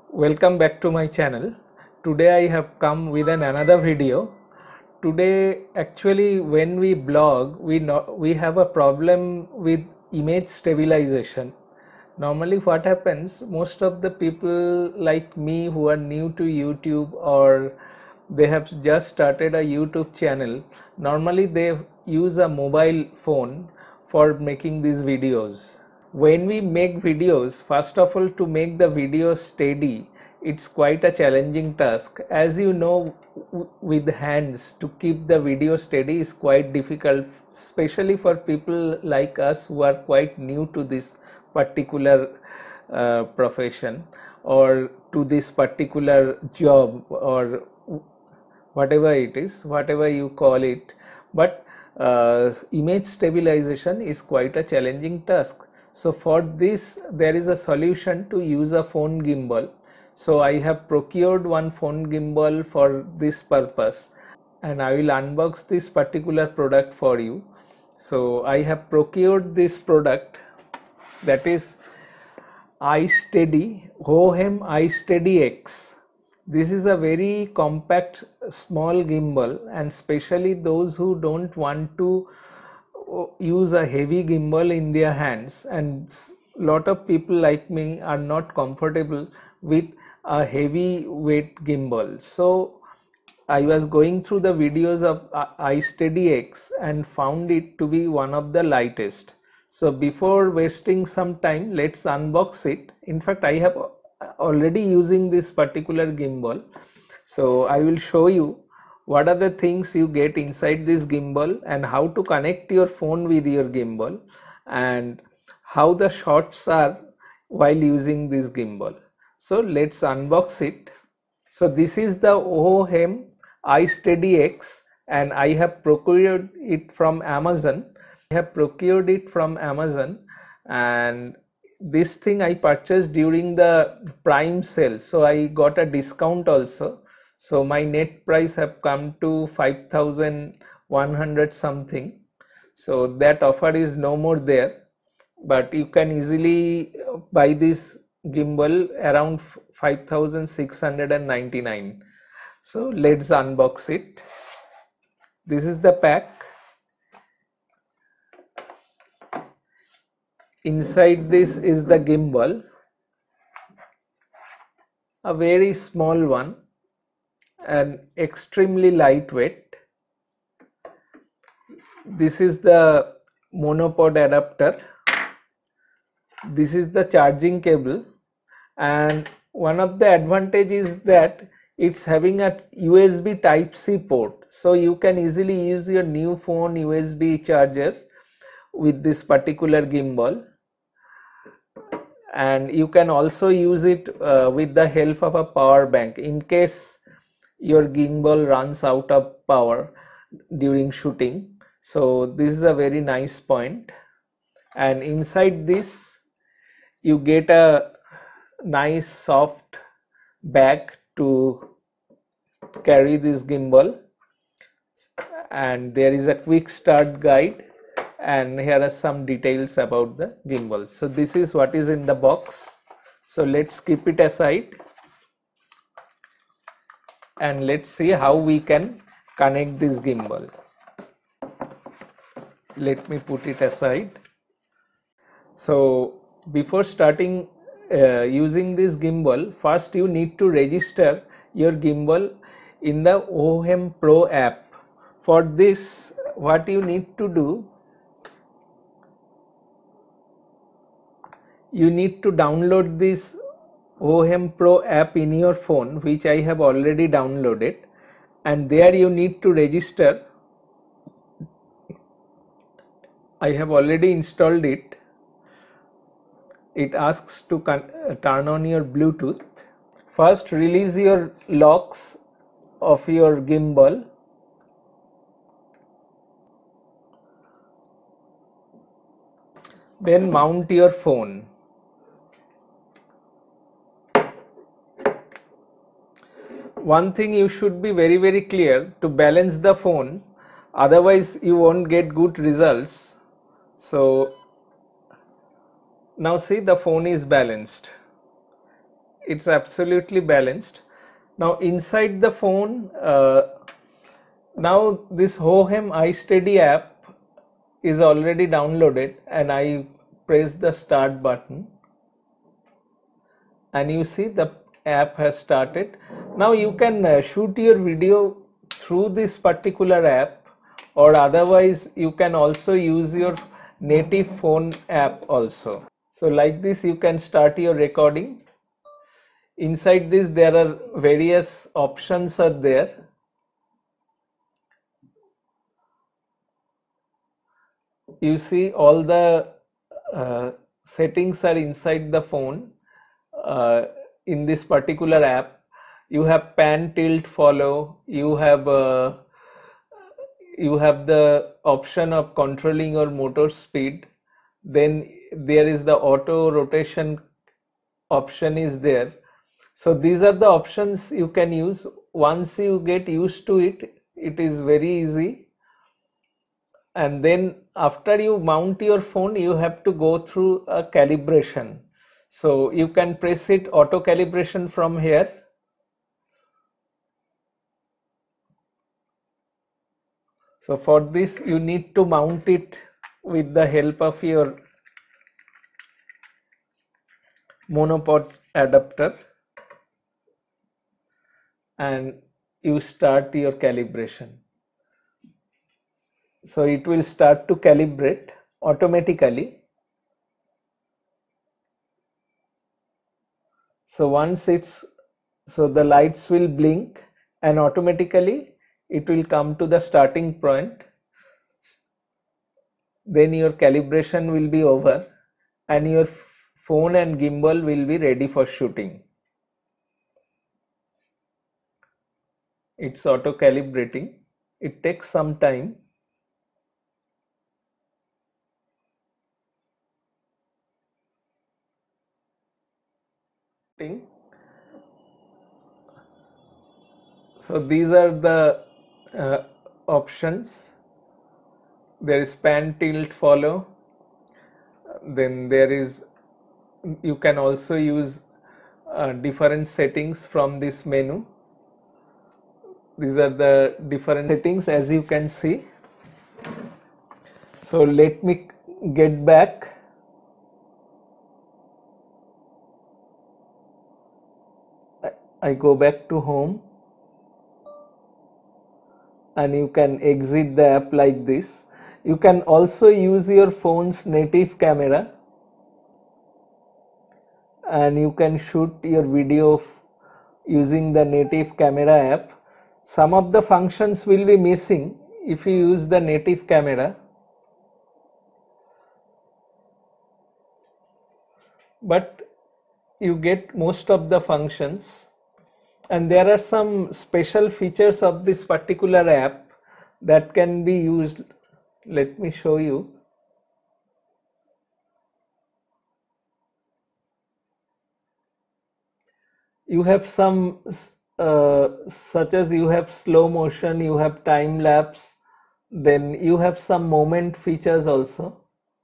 Welcome back to my channel. Today I have come with another video. Today actually when we blog we have a problem with image stabilization. Normally what happens, most of the people like me who are new to YouTube or they have just started a YouTube channel, normally they use a mobile phone for making these videos. When we make videos, first of all, to make the video steady, it's quite a challenging task. As you know, with hands to keep the video steady is quite difficult, especially for people like us who are quite new to this particular profession or to this particular job or whatever it is, whatever you call it. But image stabilization is quite a challenging task. So for this there is a solution to use a phone gimbal. So I have procured one phone gimbal for this purpose and I will unbox this particular product for you. So I have procured this product, that is iSteady, Hohem iSteady X. This is a very compact small gimbal, and especially those who don't want to use a heavy gimbal in their hands, and lot of people like me are not comfortable with a heavy weight gimbal. So I was going through the videos of iSteady X and found it to be one of the lightest. So before wasting some time, let's unbox it. In fact, I have already using this particular gimbal. So I will show you what are the things you get inside this gimbal and how to connect your phone with your gimbal and how the shots are while using this gimbal. So let's unbox it. So this is the Hohem iSteady X and I have procured it from Amazon. And this thing I purchased during the Prime sale, so I got a discount also. So my net price have come to 5,100 something. So that offer is no more there, but you can easily buy this gimbal around 5,699. So let's unbox it. This is the pack. Inside this is the gimbal, a very small one and extremely lightweight. This is the monopod adapter. This is the charging cable, and one of the advantages is that it's having a USB Type-C port, so you can easily use your new phone USB charger with this particular gimbal, and you can also use it with the help of a power bank in case your gimbal runs out of power during shooting. So this is a very nice point, and inside this you get a nice soft bag to carry this gimbal, and there is a quick start guide, and here are some details about the gimbal. So this is what is in the box. So let's keep it aside and let's see how we can connect this gimbal. Let me put it aside. So before starting using this gimbal, first you need to register your gimbal in the Hohem Pro app. For this, what you need to do, you need to download this Hohem Pro app in your phone, which I have already downloaded, and there you need to register. I have already installed it. It asks to turn on your Bluetooth. First release your locks of your gimbal. Then mount your phone. One thing you should be very clear to balance the phone, otherwise you won't get good results. So now see, the phone is balanced. it's absolutely balanced. Now inside the phone, now this Hohem iSteady app is already downloaded, and I press the start button and you see the app has started. Now you can shoot your video through this particular app, or otherwise you can also use your native phone app also. So like this you can start your recording. Inside this there are various options are there. You see all the settings are inside the phone. In this particular app you have pan, tilt, follow, you have the option of controlling your motor speed, then there is the auto rotation option is there. So these are the options you can use. Once you get used to it, it is very easy. And then after you mount your phone, you have to go through a calibration. So you can press it auto calibration from here. So for this you need to mount it with the help of your monopod adapter, and you start your calibration. So it will start to calibrate automatically. So once the lights will blink and automatically it will come to the starting point. Then your calibration will be over and your phone and gimbal will be ready for shooting. It's auto calibrating. It takes some time. So these are the options. There is pan, tilt, follow. Then there is, you can also use different settings from this menu. These are the different settings as you can see. So let me get back. I go back to home, and you can exit the app like this. You can also use your phone's native camera, and you can shoot your video using the native camera app. Some of the functions will be missing if you use the native camera, but you get most of the functions. And there are some special features of this particular app that can be used. Let me show you. You have some such as you have slow motion, you have time lapse, then you have some moment features also.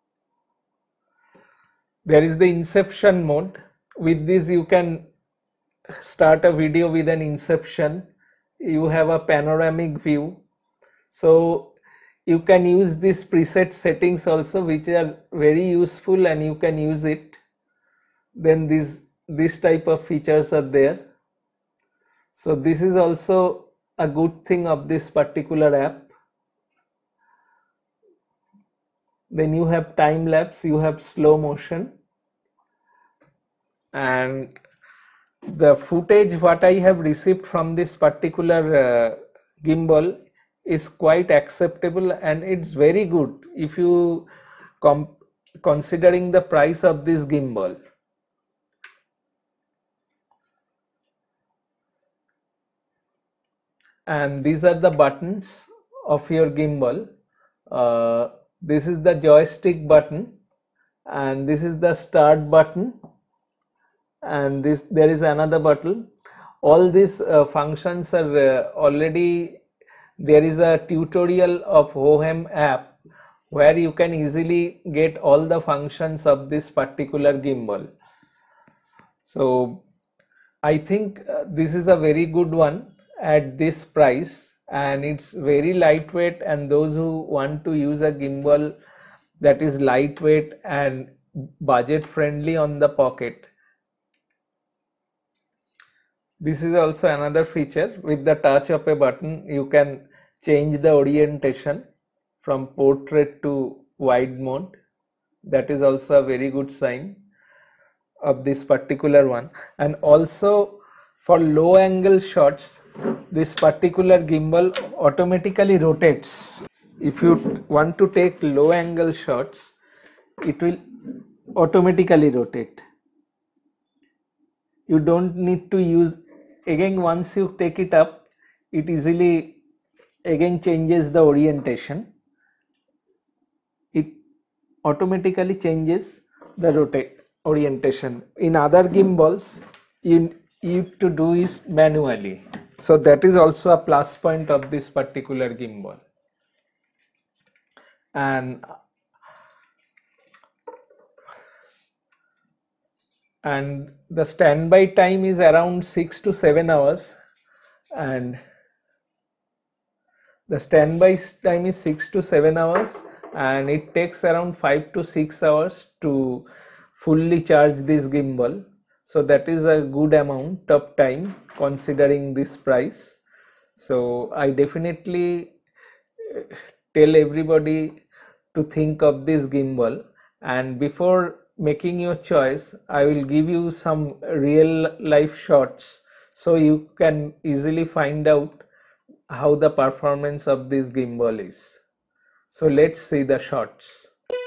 There is the inception mode. With this you can start a video with an inception. You have a panoramic view. So you can use these preset settings also, which are very useful, and you can use it. Then this type of features are there. So this is also a good thing of this particular app. Then you have time lapse, you have slow motion, and the footage what I have received from this particular gimbal is quite acceptable, and it's very good if you considering the price of this gimbal. And these are the buttons of your gimbal. This is the joystick button, and this is the start button, and there is another button. All these functions are already, there is a tutorial of Hohem app where you can easily get all the functions of this particular gimbal. So I think this is a very good one at this price, and it's very lightweight, and those who want to use a gimbal that is lightweight and budget friendly on the pocket. This is also another feature. With the touch of a button you can change the orientation from portrait to wide mode. That is also a very good sign of this particular one. And also for low angle shots, this particular gimbal automatically rotates. If you want to take low angle shots, it will automatically rotate. You don't need to use, again once you take it up, it easily again changes the orientation. It automatically changes the orientation. In other gimbals you need to do is manually. So that is also a plus point of this particular gimbal. And the standby time is around 6 to 7 hours, and the standby time is 6 to 7 hours, and it takes around 5 to 6 hours to fully charge this gimbal. So that is a good amount of time considering this price. So I definitely tell everybody to think of this gimbal, and before making your choice I will give you some real life shots so you can easily find out how the performance of this gimbal is. So let's see the shots.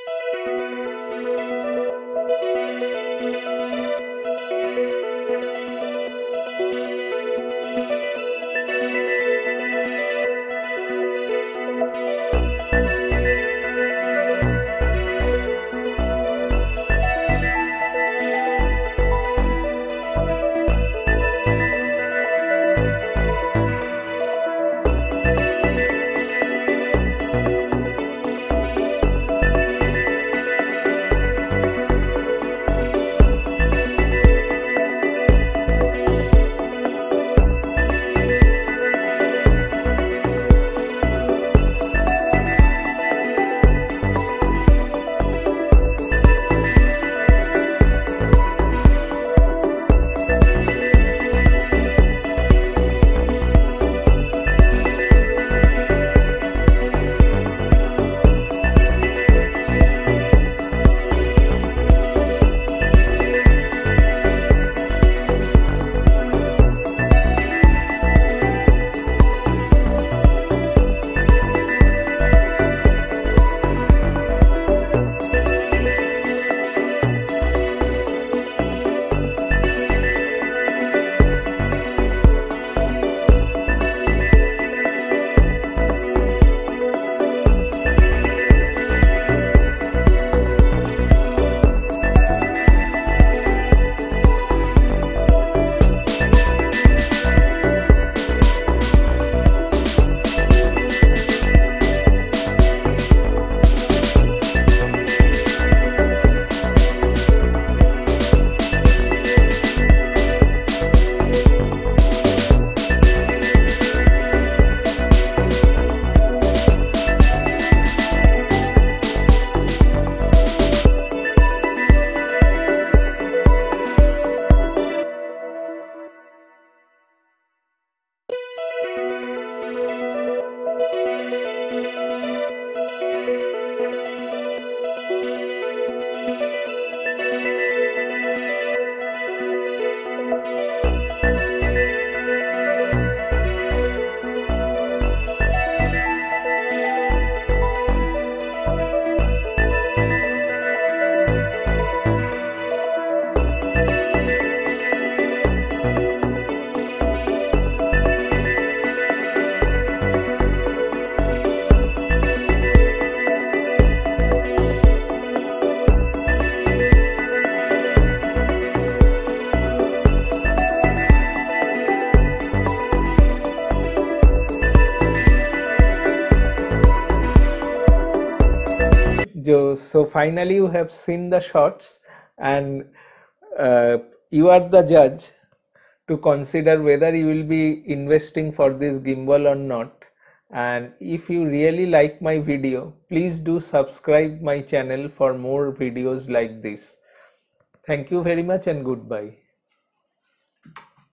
So finally you have seen the shots, and you are the judge to consider whether you will be investing for this gimbal or not. And if you really like my video, please do subscribe my channel for more videos like this. Thank you very much and goodbye.